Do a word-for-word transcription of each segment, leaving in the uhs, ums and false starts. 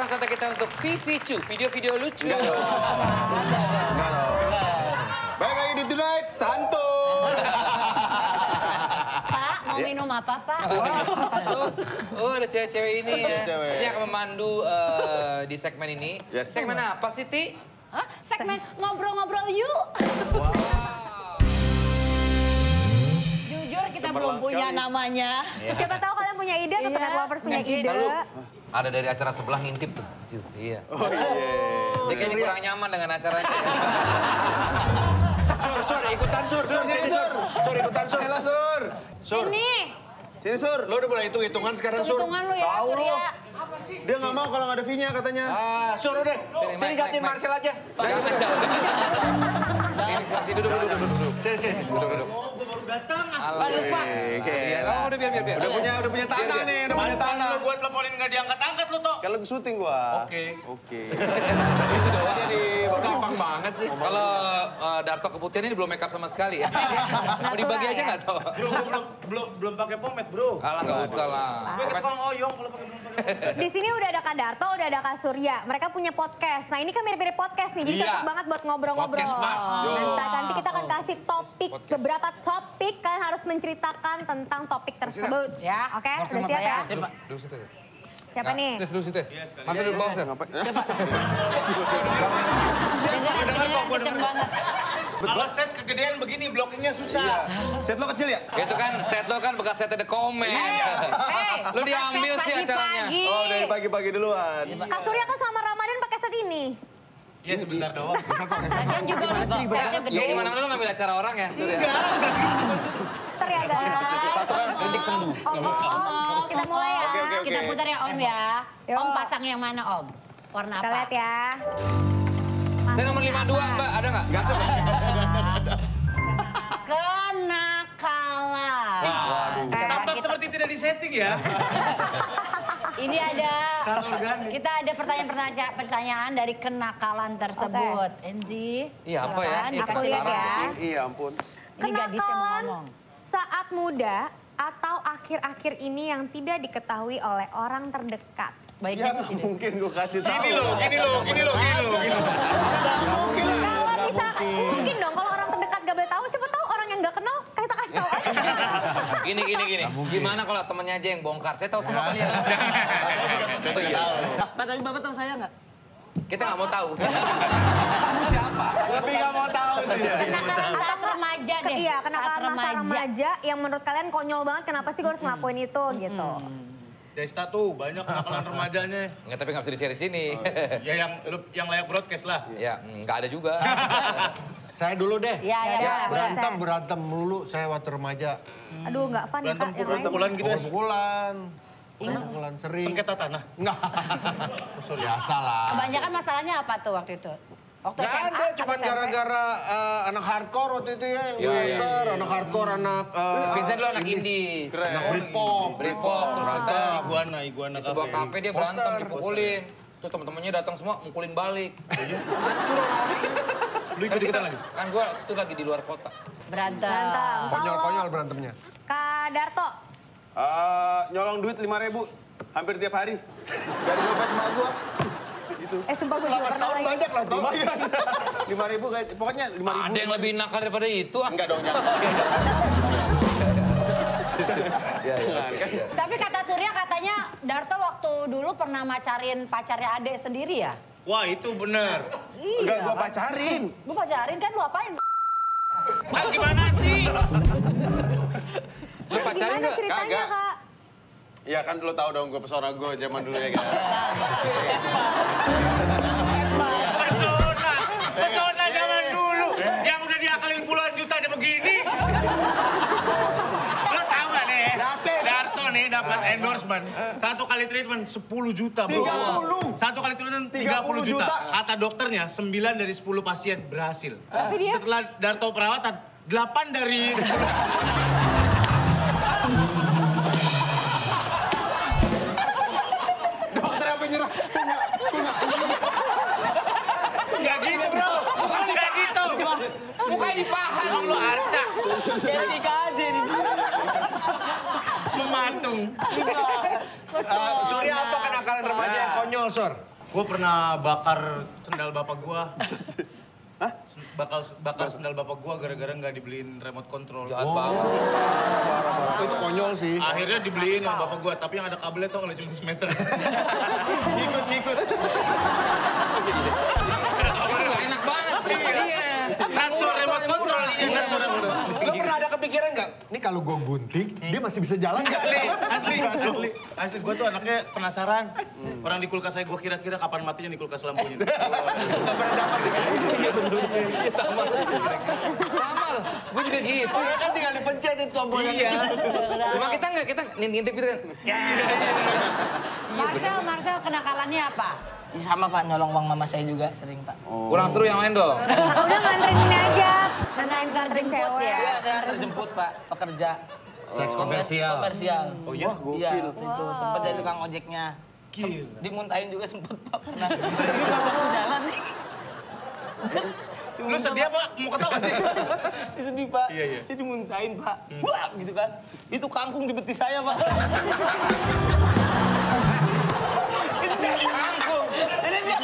saatnya kita untuk V V Cu, video-video lucu. Baik lagi di Tonight, Santo. Pak, mau minum apa, Pak? Oh, oh, ada cewek-cewek ini ya. Cewek. Ini akan memandu uh, di segmen ini. Yes. Segmen apa sih, Ti? Hah? Segmen ngobrol-ngobrol yuk. Wow. Jujur kita belum punya namanya. Siapa tahu kalian punya ide atau Iya. Tonight Lovers punya Punya ide. Lalu, ada dari acara sebelah ngintip tuh. Iya. Oh iya. Dia kayaknya kurang nyaman dengan acaranya. Sur, Sur, ikutan Sur, Sur, sini Sur. Sur, ikutan Sur. Hela Sur. Sur. Sini. Sini Sur, lo udah mulai hitung-hitungan sekarang Sur. Hitung-hitungan lu ya, Tahu lo. Surya. Dia nggak mau kalau nggak ada V-nya katanya. Ah, Sur udah. Sini gantiin Marcel aja. Jangan, jangan. Ini, duduk, duduk, duduk, duduk. Sini, sini. Duduk, duduk. Alah, lupa. Oh, udah biar, biar, biar. Udah punya, udah punya tanah nih, udah punya tanah. Gue teleponin nggak diangkat-angkat lu, Tok. Kan lagi syuting gua. Oke. Oke. Itu doang. Jadi gampang banget sih. Kalau uh, Darto Keputihan ini belum make up sama sekali ya. Mau dibagi aja nggak tau? Bro, gue belum belum belum pakai pomade, Bro. Alah, nggak usah lah. Gue ke tukang oyong kalau pakai belum pakai pomade. Di sini udah ada Kak Darto, udah ada Kak Surya. Mereka punya podcast. Nah ini kan mirip-mirip podcast nih, jadi Iya. cocok banget buat ngobrol-ngobrol. Podcast Mas. Yo. Nanti, nanti kita akan kasih topik, Podcast. beberapa topik. Kalian harus menceritakan tentang topik tersebut. Ya, oke? Udah siap ya? Coba, duduk situ. Siapa nih? Tes dulu, tes. Masa duduk bawah, Sir. Dengeran, dengeran, kenceng banget. Kalau set kegedean begini, blockingnya susah. Set lo kecil ya? Itu kan set lo kan bekas set ada komen. Hei, Lo diambil sih acaranya. pagi-pagi. Oh, dari pagi-pagi duluan. Kak Surya kan selama Ramadan pakai set ini. Iya, sebentar doang. Lagian juga lu setnya gede. Ya gimana lo ngambil acara orang ya? Ntar ya guys. Satu kan rintik sembuh. Om, om, kita mulai ya. Oke, oke, oke. Kita putar ya, Om ya. Yuk. Om pasang yang mana, Om? Warna Kita apa? lihat ya. Saya nomor lima puluh dua, Mbak. Ada nggak? Nggak ada. Kenakalan. Coba Tampak kita- seperti tidak disetting ya. Ini ada, Sangat organik. kita ada pertanyaan-pertanyaan pertanyaan dari kenakalan tersebut. Endi, Iya, apa ya? silakan, Ini Aku dikasih lihat tahu. ya. Iya ampun. Ini gadisnya mau Kenakalan ngomong. saat muda atau akhir-akhir ini yang tidak diketahui oleh orang terdekat. Baiknya Ya sih tidak. mungkin gue kasih tahu. Gini loh, gini loh, gini loh, gini loh, gini loh. Kalau bisa, mungkin dong kalau orang terdekat gak boleh tahu, siapa tahu orang yang gak kenal, kita kasih tahu aja sekarang. Gini, gini, gini. Gimana kalau temennya aja yang bongkar? Saya tahu semua kalian. Saya tahu iya. Pak, tapi Bapak tahu saya nggak? Kita nggak mau tahu. Kamu siapa? Lebih gak mau tahu sih. Kenakalan saat remaja deh. Iya, kenakalan Saat masa remaja yang menurut kalian konyol banget, kenapa sih gue harus ngelakuin itu gitu. Desta tuh banyak kenakalan remajanya. Nggak, tapi nggak bisa di-share di sini. Ya yang yang layak broadcast lah. Ya, nggak ada juga. Saya dulu deh. Iya, iya, Ya, boleh. Berantem, berantem melulu saya waktu remaja. Aduh gak fun ya Berantem kak yang lain. pukul-pukulan gitu ya. Pukul-pukulan. Pukul-pukulan sering. Sengketa tanah. Enggak. Biasa lah. Kebanyakan masalahnya apa tuh waktu itu? Waktu Gak S M A ada, atau cuma S M P? gara-gara eh, anak hardcore waktu itu ya. Yang Iya, iya, Western, iya. anak hardcore, anak... eh, Vincent dulu anak indie. Anak Britpop. Britpop, terus kita Iguana, iguana di sebuah kafe dia berantem, Poster. dipukulin. Terus teman-temannya datang semua mukulin balik. Hancur orang-orang. Lu ikut ikutan lagi? Kan gue itu lagi di luar kota. Berantem. Berantem. Konyol-konyol berantemnya. Kak Darto, Eh, nyolong duit lima ribu hampir tiap hari dari dompet emak gua. Gitu. eh sumpah gue juga Selama pernah setahun lagi. banyak lah, Tom. Lumayan. lima ribu kayak pokoknya lima ribu. Ada yang lebih nakal daripada itu ah. Enggak dong, jangan. Iya, iya. Tapi kata Surya katanya Darto waktu dulu pernah macarin pacarnya adek sendiri ya? Wah, itu bener. Enggak gua kan? pacarin. Lu pacarin kan lu apain? Ah, gimana sih? Lu pacarin Gimana nggak? ceritanya Kagak. kak? Iya kan lo tau dong gue pesona gue zaman dulu ya kan. Pesona, pesona zaman dulu. Yang udah diakalin puluhan juta aja begini. Lo tau gak nih? Darto nih dapat endorsement. Satu kali treatment sepuluh juta bro. tiga puluh. Satu kali treatment tiga puluh juta. Kata dokternya sembilan dari sepuluh pasien berhasil. Setelah Darto perawatan delapan dari sepuluh pasien. Dokter apa nyerah? Gak gitu bro. Gak gitu. Mukanya dipahat. Emang lu arca. Kayak dikaji nih. Mematung. Eh, Surya apa kenakalan remaja yang konyol, Sur? Gue pernah bakar sendal bapak gue. Hah? Bakal bakar sendal bapak gue gara-gara nggak dibeliin remote control. Jahat banget. Oh, itu konyol sih. Akhirnya dibeliin sama bapak gue, tapi yang ada kabelnya tuh kalau cuma semeter. Ngikut-ngikut. Nggak enak banget. Iya. Nakso remote control, iya nakso remote control. Lo pernah ada kepikiran nggak? Ini kalau gue gunting, dia masih bisa jalan nggak? Asli, asli, asli. Asli, gue tuh anaknya penasaran. Orang di kulkas saya, gue kira-kira kapan matinya di kulkas lampunya. Nggak pernah dapat. Sama. Sama loh. Gue juga gitu. Oh ya kan tinggal dipencet itu tombolnya. Iya. Cuma kita nggak, kita ngintip gitu kan. Marcel, Marcel kenakalannya apa? Ya, sama Pak, nyolong uang mama saya juga sering Pak. Kurang seru yang lain dong. Udah nganterin ini aja. Nganterin nganterin cewek. ya. Iya, saya antar jemput Pak, pekerja. Seks komersial. Komersial. Oh iya? Iya, waktu itu sempat jadi tukang ojeknya. Sem- Dimuntahin juga sempet Pak pernah. Ini pas waktu jalan nih. Lu sedih apa? Mau ketawa sih? Saya sedih Pak. Iya, iya. Saya dimuntahin Pak. Wah gitu kan. Itu kangkung di betis saya Pak. Itu Kangkung. Ini dia.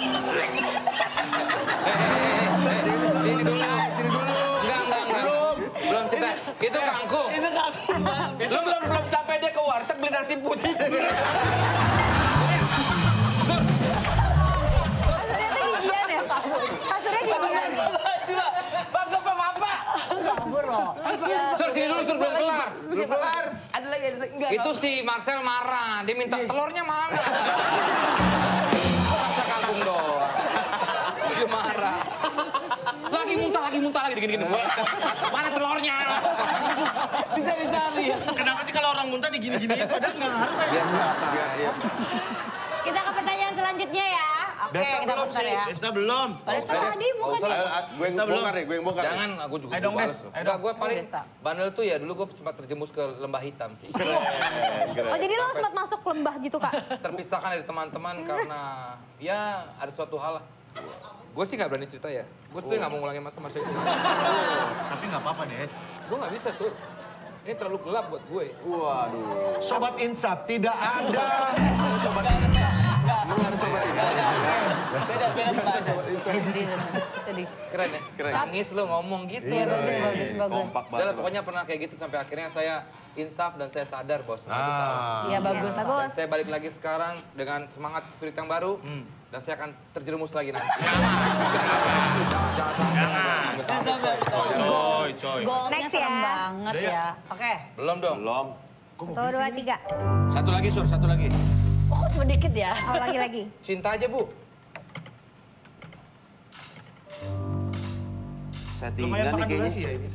Sini dulu. Sini dulu. Enggak, enggak, enggak. Belum cerita. Itu kangkung. Itu kangkung Pak. Itu belum belum sampai dia ke warteg beli nasi putih. Kasurnya tuh gigian ya, Pak? Kasurnya gigian. Coba, Pak, gak apa-apa. Kabur loh. Sur, sini dulu, Sur. Belum kelar. Belum kelar. Ada lagi, ada lagi. Enggak. Itu si Marcel marah. Dia minta telurnya mana? Masa kangkung doang. Dia marah. Lagi muntah, lagi muntah, lagi gini-gini. Mana telurnya? Dicari-cari. Kenapa sih kalau orang muntah digini-giniin? Padahal nggak harus kan? Kita ke pertanyaan selanjutnya ya. Oke, Desta kita belum putar sih. ya. Desta belum. Desta tadi bukan ya? Gue yang bongkar deh, gue yang bongkar. Jangan, aku juga Ayo dong, bales Des. tuh. Ayo Udah, gue paling Desta. bandel tuh ya, dulu gue sempat terjemus ke lembah hitam sih. Oh, jadi lo sempat masuk lembah gitu, Kak? Terpisahkan dari teman-teman karena ya ada suatu hal lah. Gue sih nggak berani cerita ya. Gue tuh nggak mau ngulangin masa-masa itu. Tapi nggak apa-apa, Des. Gue nggak bisa, Sur. Ini terlalu gelap buat gue. Waduh. Sobat Insaf, tidak ada. Sobat Insaf. Emang ada Sobat Insaf? Beda, beda Pak. Sedih, sedih. Keren ya? Keren. Nangis lo ngomong gitu. Iya, bagus, bagus, bagus. Kompak Udah lah, banget. pokoknya pernah kayak gitu sampai akhirnya saya insaf dan saya sadar, Bos. Nah, itu salah. Iya, bagus. Dan saya balik lagi sekarang dengan semangat spirit yang baru. Dan saya akan terjerumus lagi nanti. Jangan sampai. Coy, coy. Goalsnya Next serem ya. banget ya. Oke. Belum dong. Belum. Satu, dua, tiga. Satu lagi, Sur, satu lagi. Oh, kok cuma dikit ya? Oh, lagi-lagi. Cinta aja, Bu. Settingan Lumayan nih makan kayaknya. durasi ya ini.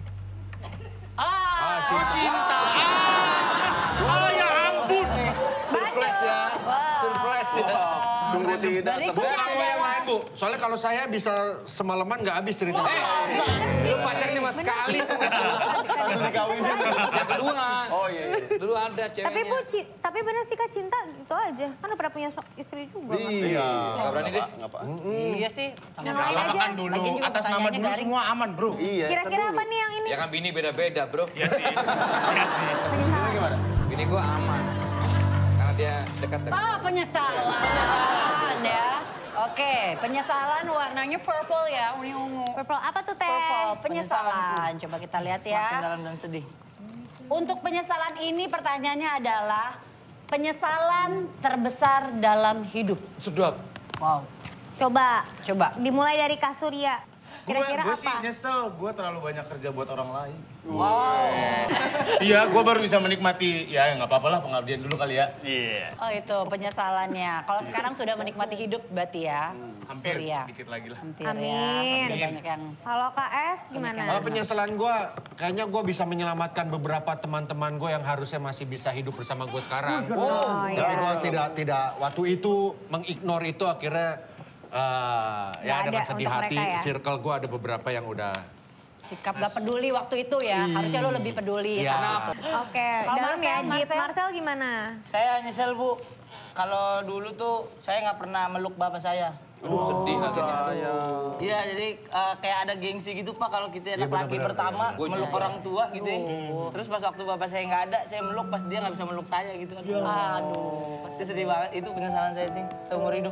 Ah, Cinta. Oh ya ampun. Surprise ya. Surprise ya. Sungguh tidak Berikutnya Saya tebak. nggak mau yang lain, Bu. Soalnya kalau saya bisa semalaman nggak habis cerita. Eh, lu pacarnya mas sekali. Langsung dikawinin. Yang kedua. Oh iya, iya. Dulu ada ceweknya. Tapi Bu, ci- tapi bener sih Kak cinta gitu aja. Kan udah pernah punya so- istri juga. kan? Iya. Gak berani deh. Nggak apa. Iya sih. Yang lain aja. Makan dulu. Lagian juga Atas nama pertanyaannya dulu garing. semua aman, bro. Iya. Kira-kira ntar apa dulu. nih yang ini? Ya kan bini beda-beda bro. Iya sih. Iya sih. Penyesalan. Gimana? Bini gua aman. Karena dia dekat dengan... Ah, penyesalan ya. Oke, penyesalan warnanya purple ya, ungu-ungu. Purple apa tuh Teh? Purple, penyesalan. Coba kita lihat Semakin ya. dalam dan sedih. Untuk penyesalan ini pertanyaannya adalah penyesalan terbesar dalam hidup. Sedap. Wow. Coba. Coba. Dimulai dari Kak Surya. Gue Kira-kira gue sih apa? nyesel, gue terlalu banyak kerja buat orang lain. Wow. Iya, gue baru bisa menikmati, ya nggak apa-apa lah pengabdian dulu kali ya. Iya. Oh itu penyesalannya. Kalau sekarang sudah menikmati hidup berarti ya. Hampir, Surya. dikit lagi lah. Hampir Amin. ya. Udah banyak yang... Halo Kak S, gimana? Kalau penyesalan gue, kayaknya gue bisa menyelamatkan beberapa teman-teman gue yang harusnya masih bisa hidup bersama gue sekarang. Oh, Tapi gue tidak, tidak, waktu itu mengignore itu akhirnya eh, ya Nggak dengan ada sedih untuk hati, mereka ya? circle gue ada beberapa yang udah Sikap gak peduli waktu itu ya. Harusnya lo lebih peduli. Iya. sama- Oke, Kalau dalam ya. Marcel, Dit. Marcel? Marcel gimana? Saya nyesel Bu. Kalau dulu tuh saya nggak pernah meluk bapak saya. Aduh sedih hatinya. Iya, jadi eh, kayak ada gengsi gitu Pak kalau kita anak laki pertama Gua meluk juga. orang tua gitu ya. Terus pas waktu bapak saya nggak ada, saya meluk pas dia nggak bisa meluk saya gitu. Aduh. Aduh. Pasti sedih banget. Itu penyesalan saya sih seumur hidup.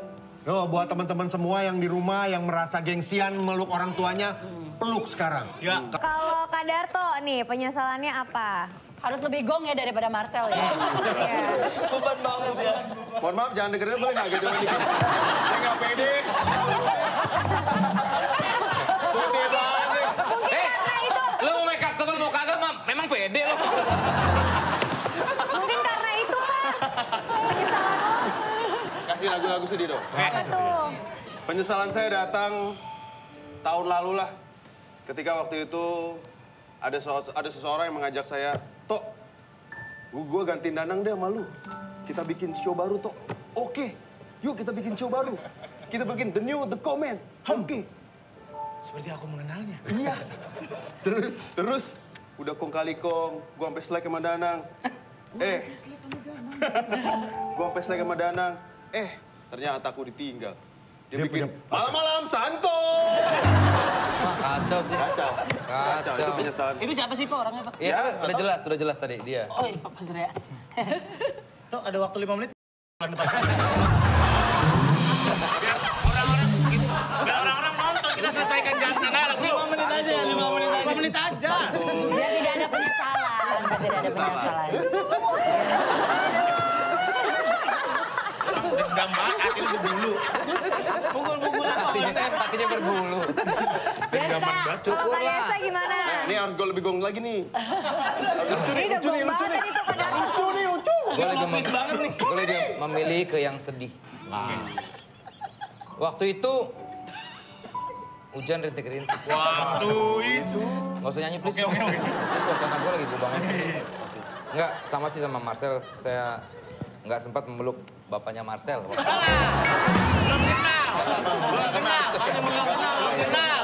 Loh, buat teman-teman semua yang di rumah yang merasa gengsian meluk orang tuanya, peluk sekarang. Ya. Kalau Kak Darto nih, penyesalannya apa? Harus lebih gong ya daripada Marcel ya. Iya. Beban banget ya. Mohon maaf, jangan dengerin boleh nggak gitu dikit. Saya nggak pede. Pede banget nih. Eh, lu mau make up tebel mau kagak, Mam? Memang pede lo. Mungkin karena itu Kak. Penyesalan lo. Kasih lagu-lagu sedih dong. Apa tuh? Penyesalan saya datang tahun lalu lah. Ketika waktu itu ada so- ada seseorang yang mengajak saya, Tok, gue gantiin Danang deh sama lu. Kita bikin show baru, Tok. Oke, yuk kita bikin show baru. Kita bikin The New, The Comment. Oke. Seperti aku mengenalnya. Iya. Terus? Terus, udah kong kali kong, gue sampai selek sama Danang. Eh, gue sampai selek sama Danang. Eh, ternyata aku ditinggal. Dia, Dia bikin punya- malam-malam santo. Kacau sih. Kacau. Kacau. Itu penyesalan. Itu siapa sih Pak orangnya Pak? Iya, kan udah jelas, udah jelas tadi dia. Oh iya Pak Surya. Tuh ada waktu lima menit. Bulan depan. Biar orang-orang biar orang-orang nonton kita selesaikan jangan anak dulu. lima menit aja, lima menit aja. lima menit aja. Biar tidak ada penyesalan. Biar tidak ada penyesalan. Dendam banget ini dulu. Pukul-pukul apa? Hatinya, hatinya berbulu. Desta, kalau Kak lah. Desta gimana? Ini harus gue lebih gong lagi nih. Lucu nih, Ini udah lucu nih, gong lucu nih. banget itu Kak Darto. Lucu nih, lucu. Gue lebih, mem banget nih. gue lebih memilih ke yang sedih. Waktu itu hujan rintik-rintik. Waktu itu. Gak usah nyanyi, please. Oke, oke, oke. Ini suasana gue lagi gue bangun sedih. Enggak, sama sih sama Marcel. Saya nggak sempat memeluk bapaknya Marcel. Belum kenal. Belum kenal. Belum kenal.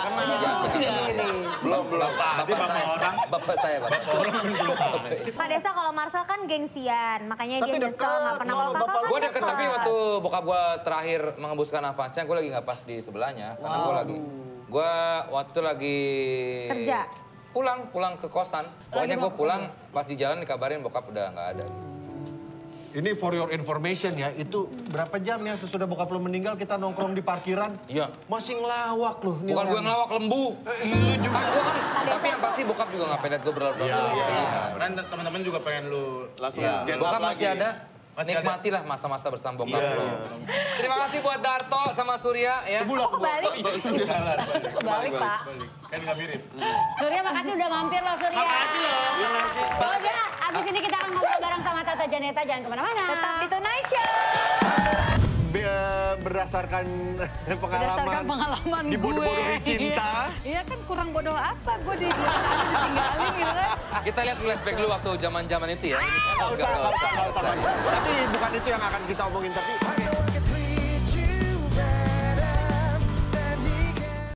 Belum, belum. Bapak Dia bapak saya. orang. Bapak saya, Bapak. Kak Desta kalau Marcel kan gengsian, makanya Tapi dia nyesel dekat, nggak pernah. Kalau kalau kakak bapak- kan Gue deket, tapi waktu bokap gue terakhir mengembuskan nafasnya, gue lagi nggak pas di sebelahnya. Karena gue lagi, gue waktu itu lagi... Kerja? Pulang, pulang ke kosan. Pokoknya gue pulang, pas di jalan dikabarin bokap udah nggak ada. Gitu. Ini for your information ya, itu berapa jam ya sesudah bokap lo meninggal kita nongkrong di parkiran? Iya. Masih ngelawak loh. nih Bukan gue orang. ngelawak lembu. Eh, lu juga. Kan gua kan, tapi yang pasti bokap juga nggak pengen liat gue berlarut. Iya. Kan teman-teman juga pengen lu Langsung Iya. get Bokap up masih lagi. ada. Masih Nikmatilah masa-masa bersama bokap Iya, lo. Terima kasih buat Darto sama Surya ya. Kok kebalik? Kebalik, Pak. kan nggak mirip. Surya, makasih udah mampir loh, Surya. Makasih loh. Udah, abis ini kita akan ngobrol bareng sama Tata Janeta. Jangan kemana-mana. Tetap di Tonight Show. Be- berdasarkan pengalaman, Berdasarkan pengalaman gue. dibodoh-bodohi cinta. Iya kan kurang bodoh apa gue di ditinggalin gitu kan. Kita lihat flashback dulu waktu zaman-zaman itu ya. Nggak usah, nggak usah, nggak usah. Tapi bukan itu yang akan kita omongin, tapi